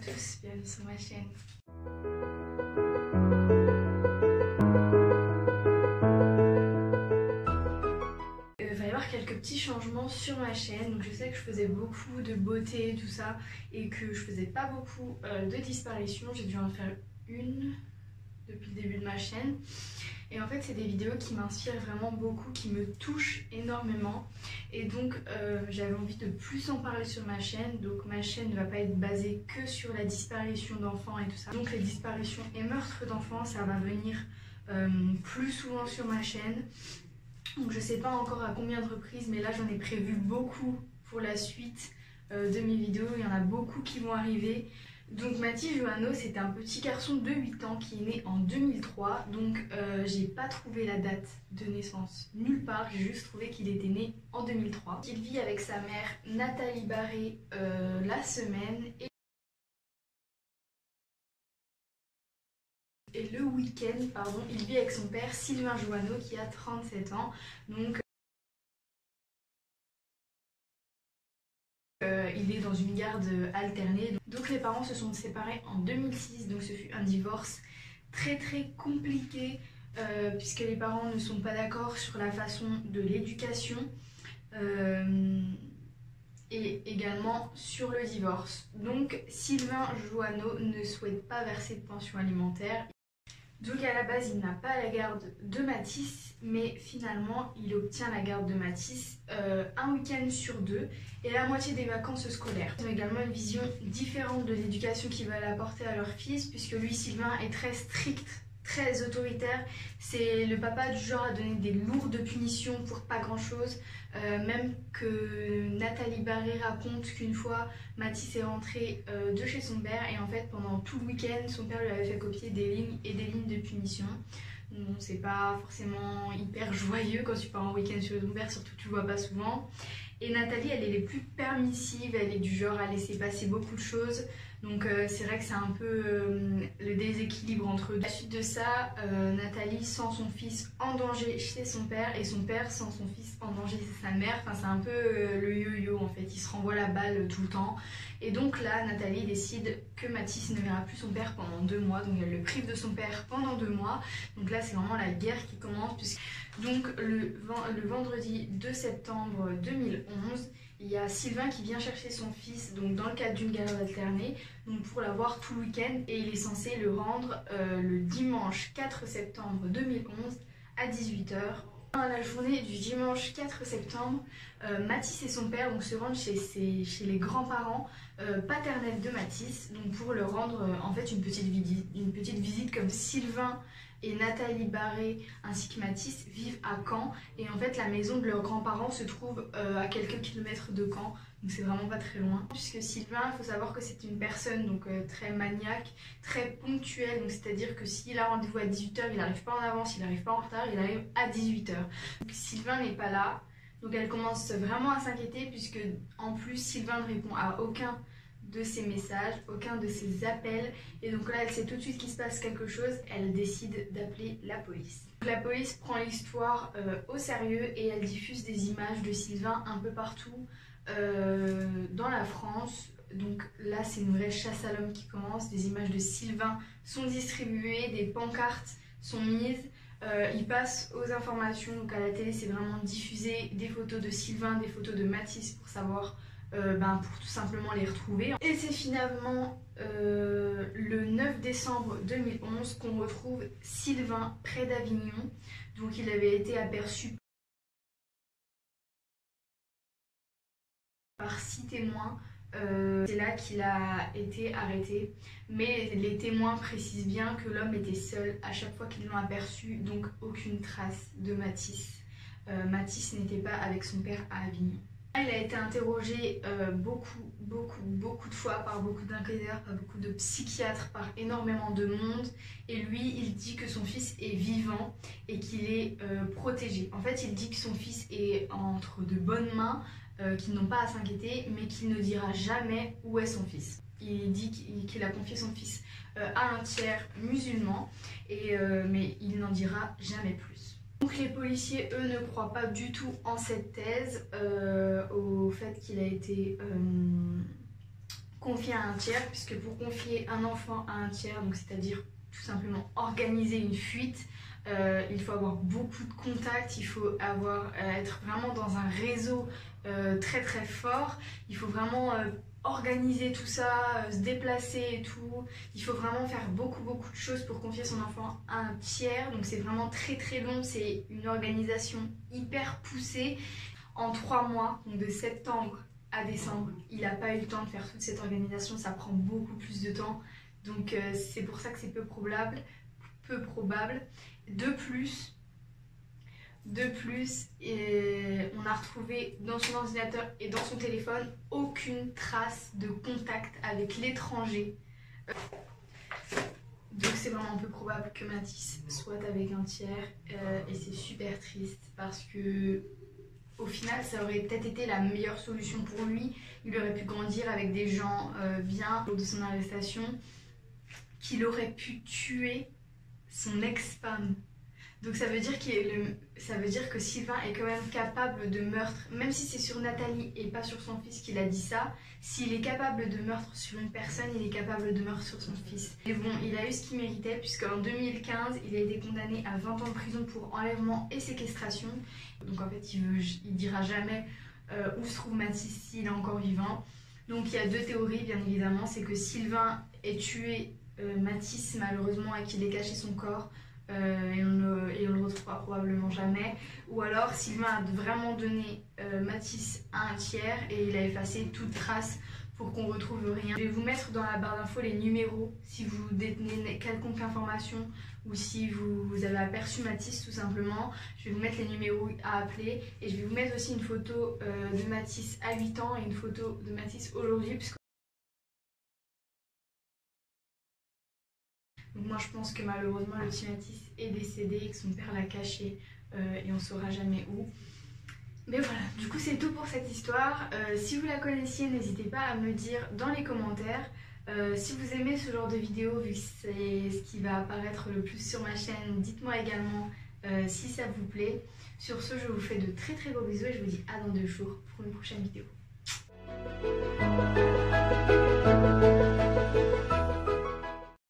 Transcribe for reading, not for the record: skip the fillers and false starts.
tous, bienvenue sur ma chaîne. Il va y avoir quelques petits changements sur ma chaîne. Donc je sais que je faisais beaucoup de beauté, tout ça, et que je faisais pas beaucoup de disparitions. J'ai dû en faire une depuis le début de ma chaîne. Et en fait c'est des vidéos qui m'inspirent vraiment beaucoup, qui me touchent énormément. Et donc j'avais envie de plus en parler sur ma chaîne. Donc ma chaîne ne va pas être basée que sur la disparition d'enfants et tout ça. Donc les disparitions et meurtres d'enfants, ça va venir plus souvent sur ma chaîne. Donc je sais pas encore à combien de reprises, mais là j'en ai prévu beaucoup pour la suite de mes vidéos. Il y en a beaucoup qui vont arriver. Donc Mathis Joanneau, c'est un petit garçon de 8 ans qui est né en 2003. Donc j'ai pas trouvé la date de naissance nulle part, j'ai juste trouvé qu'il était né en 2003. Il vit avec sa mère Nathalie Barré la semaine et le week-end, pardon, il vit avec son père Sylvain Joanneau qui a 37 ans. Donc il est dans une garde alternée. Donc les parents se sont séparés en 2006, donc ce fut un divorce très compliqué puisque les parents ne sont pas d'accord sur la façon de l'éducation et également sur le divorce. Donc Sylvain Joanneau ne souhaite pas verser de pension alimentaire. Donc à la base il n'a pas la garde de Mathis, mais finalement il obtient la garde de Mathis un week-end sur 2 et la moitié des vacances scolaires. Ils ont également une vision différente de l'éducation qu'ils veulent apporter à leur fils, puisque lui, Sylvain, est très strict, très autoritaire. C'est le papa du genre à donner des lourdes punitions pour pas grand chose. Même que Nathalie Barré raconte qu'une fois Mathis est rentré de chez son père et en fait pendant tout le week-end son père lui avait fait copier des lignes et des lignes de punition. Bon, c'est pas forcément hyper joyeux quand tu pars en week-end chez ton père, surtout que tu le vois pas souvent. Et Nathalie, elle est les plus permissive, elle est du genre à laisser passer beaucoup de choses. Donc c'est vrai que c'est un peu le déséquilibre entre eux. À la suite de ça, Nathalie sent son fils en danger chez son père et son père sent son fils en danger chez sa mère. Enfin c'est un peu le yo-yo en fait, il se renvoie la balle tout le temps. Et donc là, Nathalie décide que Mathis ne verra plus son père pendant 2 mois. Donc elle le prive de son père pendant 2 mois. Donc là c'est vraiment la guerre qui commence. Donc le vendredi 2 septembre 2011, il y a Sylvain qui vient chercher son fils donc dans le cadre d'une garde alternée donc pour l'avoir tout le week-end et il est censé le rendre le dimanche 4 septembre 2011 à 18 h. Dans la journée du dimanche 4 septembre, Mathis et son père donc, se rendent chez les grands-parents paternels de Mathis donc pour leur rendre en fait une petite visite comme Sylvain et Nathalie Barré ainsi que Mathis vivent à Caen et en fait la maison de leurs grands-parents se trouve à quelques kilomètres de Caen, donc c'est vraiment pas très loin. Puisque Sylvain, il faut savoir que c'est une personne donc très maniaque, très ponctuelle, donc c'est-à-dire que s'il a rendez-vous à 18 h, il n'arrive pas en avance, il n'arrive pas en retard, il arrive à 18 h. Donc Sylvain n'est pas là, donc elle commence vraiment à s'inquiéter puisque en plus Sylvain ne répond à aucun de ses messages, aucun de ses appels et donc là elle sait tout de suite qu'il se passe quelque chose, elle décide d'appeler la police. La police prend l'histoire au sérieux et elle diffuse des images de Sylvain un peu partout dans la France. Donc là c'est une vraie chasse à l'homme qui commence, des images de Sylvain sont distribuées, des pancartes sont mises. Il passe aux informations, donc à la télé c'est vraiment diffusé des photos de Sylvain, des photos de Mathis pour savoir pour tout simplement les retrouver. Et c'est finalement le 9 décembre 2011 qu'on retrouve Sylvain près d'Avignon. Donc il avait été aperçu par 6 témoins. C'est là qu'il a été arrêté. Mais les témoins précisent bien que l'homme était seul à chaque fois qu'ils l'ont aperçu. Donc aucune trace de Mathis. Mathis n'était pas avec son père à Avignon. Il a été interrogé beaucoup de fois par beaucoup d'enquêteurs, par beaucoup de psychiatres, par énormément de monde. Et lui, il dit que son fils est vivant et qu'il est protégé. En fait, il dit que son fils est entre de bonnes mains, qu'ils n'ont pas à s'inquiéter, mais qu'il ne dira jamais où est son fils. Il dit qu'il a confié son fils à un tiers musulman, mais il n'en dira jamais plus. Donc les policiers, eux, ne croient pas du tout en cette thèse, au fait qu'il a été confier à un tiers, puisque pour confier un enfant à un tiers, donc c'est-à-dire tout simplement organiser une fuite, il faut avoir beaucoup de contacts, il faut être vraiment dans un réseau très très fort, il faut vraiment organiser tout ça, se déplacer et tout, il faut vraiment faire beaucoup de choses pour confier son enfant à un tiers, donc c'est vraiment très très long, c'est une organisation hyper poussée. En 3 mois, donc de septembre à décembre, il n'a pas eu le temps de faire toute cette organisation, ça prend beaucoup plus de temps, donc c'est pour ça que c'est peu probable. De plus, on a retrouvé dans son ordinateur et dans son téléphone aucune trace de contact avec l'étranger. Donc c'est vraiment peu probable que Mathis soit avec un tiers et c'est super triste parce que au final ça aurait peut-être été la meilleure solution pour lui. Il aurait pu grandir avec des gens bien lors de son arrestation, qu'il aurait pu tuer son ex-femme. Donc ça veut dire que Sylvain est quand même capable de meurtre, même si c'est sur Nathalie et pas sur son fils qu'il a dit ça. S'il est capable de meurtre sur une personne, il est capable de meurtre sur son fils. Et bon, il a eu ce qu'il méritait, puisqu'en 2015, il a été condamné à 20 ans de prison pour enlèvement et séquestration. Donc en fait, il dira jamais où se trouve Mathis s'il est encore vivant. Donc il y a 2 théories, bien évidemment. C'est que Sylvain ait tué Mathis malheureusement et qu'il ait caché son corps. Et on le retrouvera probablement jamais, ou alors Sylvain a vraiment donné Mathis à un tiers et il a effacé toute trace pour qu'on retrouve rien. Je vais vous mettre dans la barre d'infos les numéros si vous détenez quelconque information ou si vous avez aperçu Mathis tout simplement. Je vais vous mettre les numéros à appeler et je vais vous mettre aussi une photo de Mathis à 8 ans et une photo de Mathis aujourd'hui. Donc moi je pense que malheureusement le petit Mathis est décédé et que son père l'a caché et on ne saura jamais où. Mais voilà, du coup c'est tout pour cette histoire. Si vous la connaissiez, n'hésitez pas à me dire dans les commentaires. Si vous aimez ce genre de vidéo, vu que c'est ce qui va apparaître le plus sur ma chaîne, dites-moi également si ça vous plaît. Sur ce, je vous fais de très très gros bisous et je vous dis à dans 2 jours pour une prochaine vidéo.